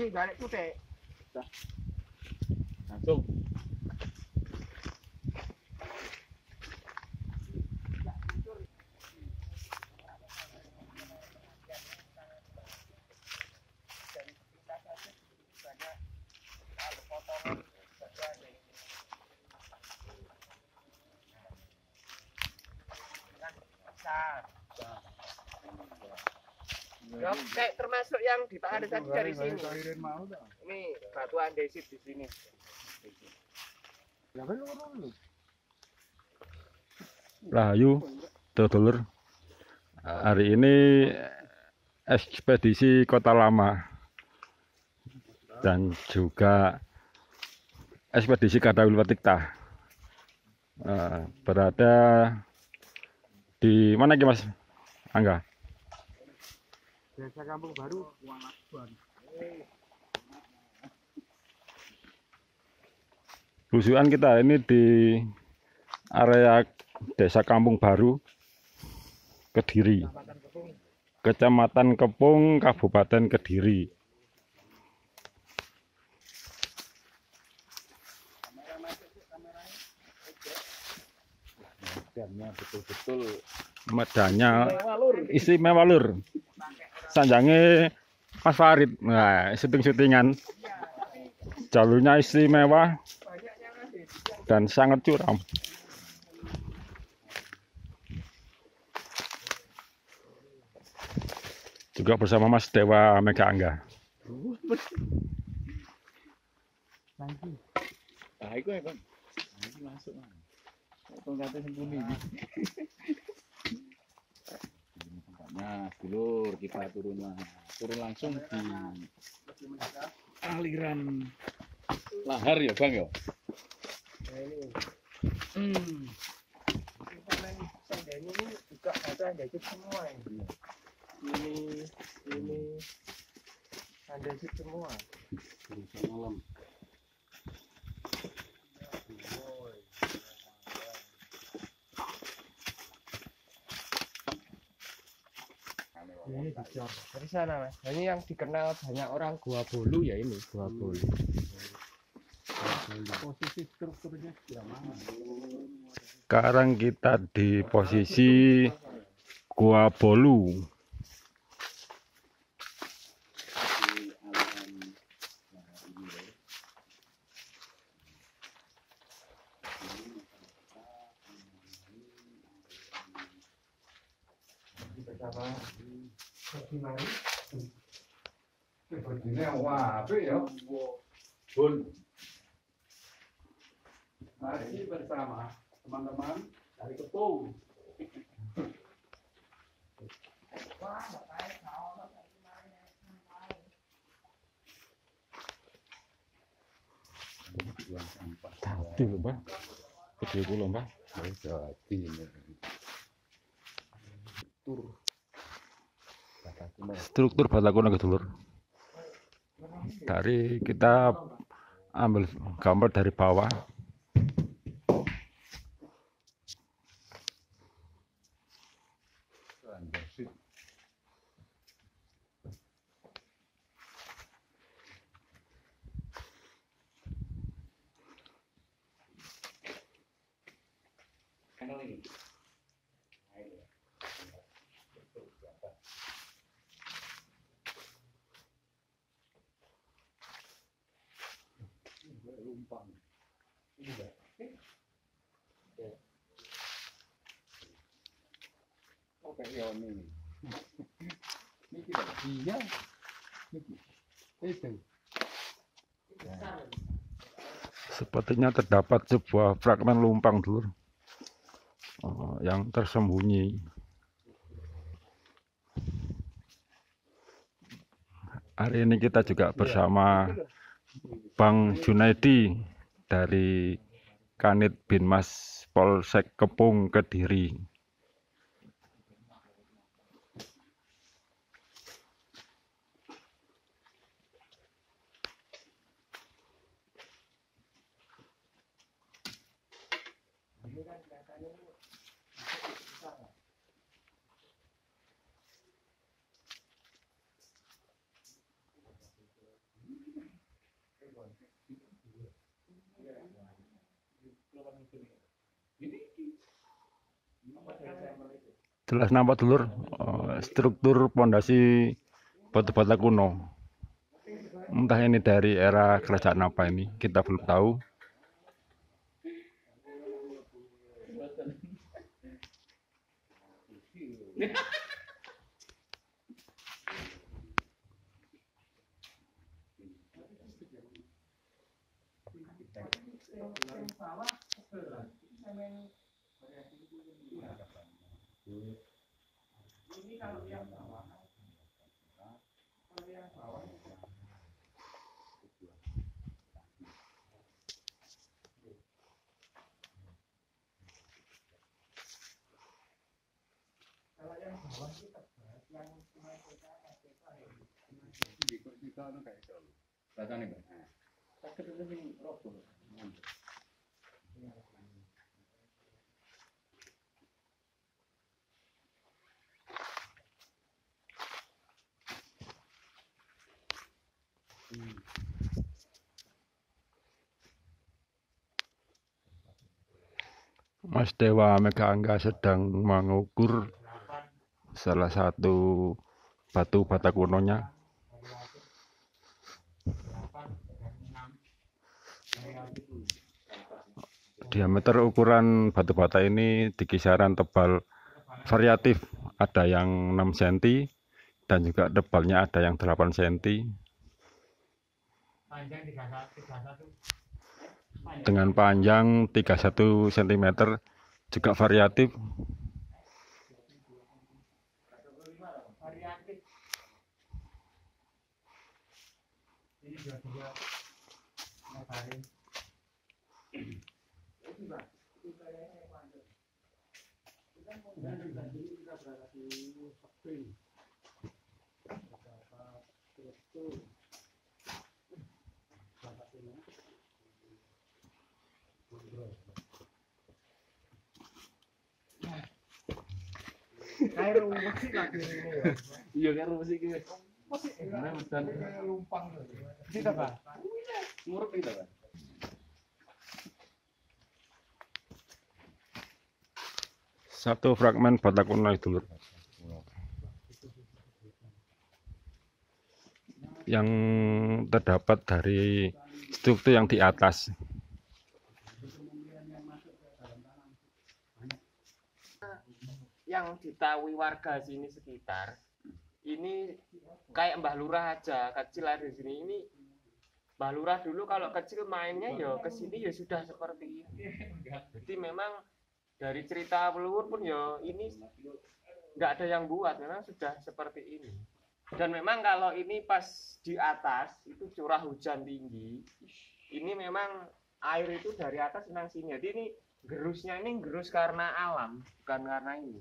Ini balik kutek. Langsung. Kayak termasuk yang di Pak Ade tadi dari sini. Ini batu andesit di sini. Rahayu, dulur. Hari ini ekspedisi Kota Lama dan juga ekspedisi Kadawil Watikta berada di mana Ki Mas Angga? Desa Kampung Baru. Busukan kita ini di area Desa Kampung Baru, Kediri, Kecamatan Kepung, Kabupaten Kediri. Medannya betul-betul medannya istimewa lur. Sanjange Mas Farid, nah syuting-syutingan, jalurnya istimewa dan sangat curam. Juga bersama Mas Dewa Mega Angga. Nah, itu ya Bang. Ini masuk Bang. Tongkatnya sembunyi. Nah, dulur kita turun langsung di aliran lahar ya Bang ya. Ini juga ada andesit semua ini. Ini andesit semua. Malam. Ini dicor dari sana Mas. Ini yang dikenal banyak orang Gua Bolu ya ini Gua Bolu. Posisi strukturnya sudah mana? Sekarang kita di posisi Gua Bolu. Ini wah, apa ya? Bun. Mari bersama teman-teman dari Kepung. Tadi lho, Mbak. Gede kula, Mbak. Jadi Struktur Batakuna dulur. Dari kita ambil gambar dari bawah. lumpang. Oh kayak ini. Ini kita iya. Itu. Sepertinya terdapat sebuah fragmen lumpang dulur yang tersembunyi. Hari ini kita juga bersama Bang Junaidi dari Kanit Binmas Polsek Kepung Kediri. Jelas nampak dulur struktur pondasi batu bata kuno. Entah ini dari era kerajaan apa ini, kita belum tahu. Mas Dewa Mega Angga sedang mengukur salah satu batu bata kunonya. Diameter ukuran batu bata ini di kisaran tebal variatif, ada yang 6 cm dan juga tebalnya ada yang 8 cm. Dengan panjang 31 cm juga variatif. Kayak musik lagi ini ya. Iya kan musik ini. Lumpang. Tidak, Pak. Muruk gitu kan. Satu fragmen bata kuno itu lur, yang terdapat dari struktur yang di atas. Yang ditahui warga sini sekitar, ini kayak Mbah Lurah aja, kecil ada di sini. Ini Mbah Lurah dulu kalau kecil mainnya ya ke sini ya sudah seperti ini. Jadi memang dari cerita leluhur pun ya ini nggak ada yang buat, memang sudah seperti ini. Dan memang kalau ini pas di atas itu curah hujan tinggi, ini memang air itu dari atas nang sini. Jadi ini gerusnya ini gerus karena alam, bukan karena ini.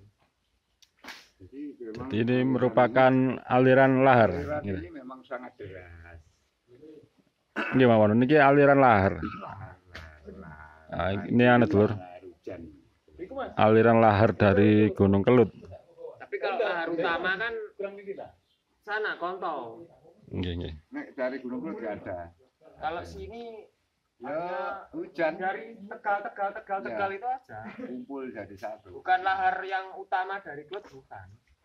Jadi ini merupakan aliran lahar. Aliran ini memang sangat deras. Gimana? Ini aliran lahar. Nah, ini aneh dulur. Hujan. Aliran lahar dari Gunung Kelut. Tapi kalau lahar utama kan sana Kontol. Nggih. Nek dari Gunung Kelut nggak ada. Kalau sini Ya hujan dari Tegal itu aja. kumpul jadi satu. Bukan lahar yang utama dari Kelut, bukan.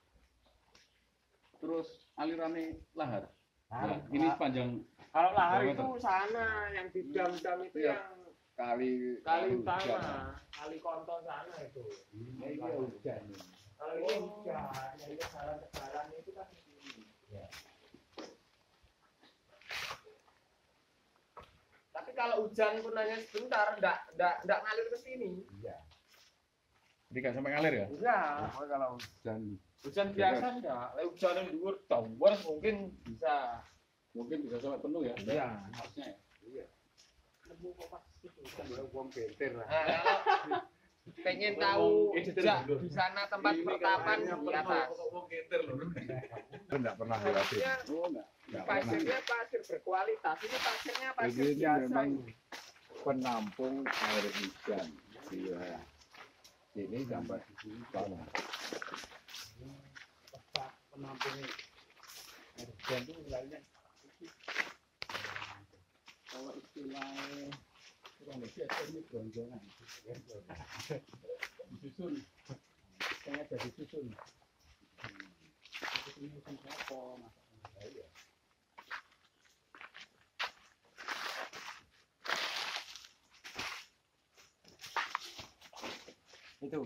Terus alirannya lahar. Nah, Ini sepanjang kalau lahar berapa itu sana yang di dam-dam itu Iya. yang Kali utama, kali Kontol sana itu. Ini hujan. Kalau ini hujan, jadi Tegalan itu kan di sini. Tapi kalau hujan pun hanya sebentar, enggak ngalir ke sini. Iya. Jadi nggak sampai ngalir ya? Enggak. Kalau hujan Hujan biasa enggak. Kalau hujan yang dhuwur tawar mungkin bisa. Mungkin bisa sampai penuh ya? Iya. Harusnya ya. iya. Wong benter lah. Nah, kalau pengen tahu jejak di sana tempat pertapan di atas. Enggak pernah lewat itu. Pasirnya, Oh, enggak pernah. pasirnya pasir berkualitas. Ini pasirnya pasir Ini biasa. memang Ini. penampung air hujan di wilayah sini sampai sana. Penampung air hujan itu wilayahnya. Kalau istilahnya kurang lebih ada ini gonjongan. Disusun. Saya ada disusun. Itu.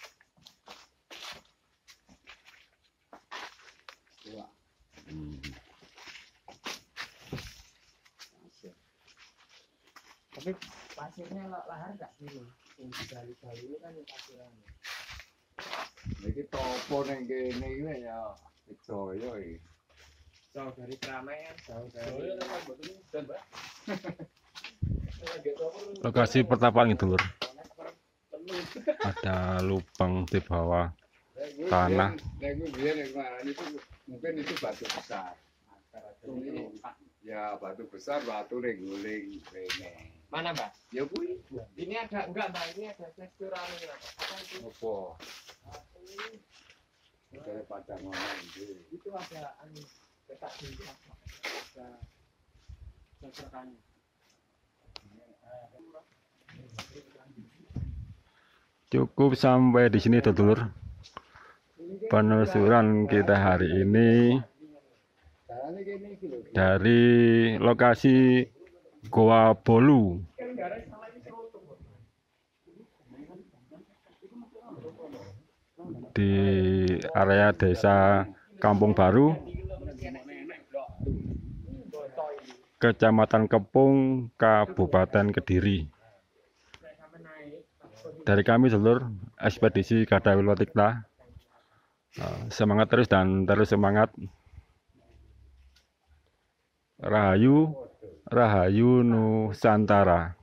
Tapi pasirnya lahar nggak sih? Yang di gali-gali ini kan pasiran. Iki topo ning kene iki ya Joyo iki. Jauh dari keramaian, jauh dari Lokasi pertapaan itu, Lur. Ada lubang di bawah tanah. Nek biyen nek kemarin itu mungkin itu batu besar. Ini ya batu besar, batu ning guling rene. Mana, Mbak? Ya kuwi. Ini ada enggak, Mbak? Ini ada tekstur apa itu? Opo? Kayak padang ngomong iki. Itu ada petak tinggi apa? Ada seserkannya. Cukup sampai di sini, Dulur. Penelusuran kita hari ini Carane kene iki lho. dari lokasi Goa Bolu di area desa Kampung Baru, Kecamatan Kepung, Kabupaten Kediri. Dari kami, Dulur, ekspedisi Kadawil Watikta. Semangat terus dan terus semangat. Rahayu, Rahayu Nusantara.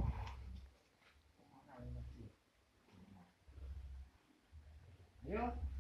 Yo.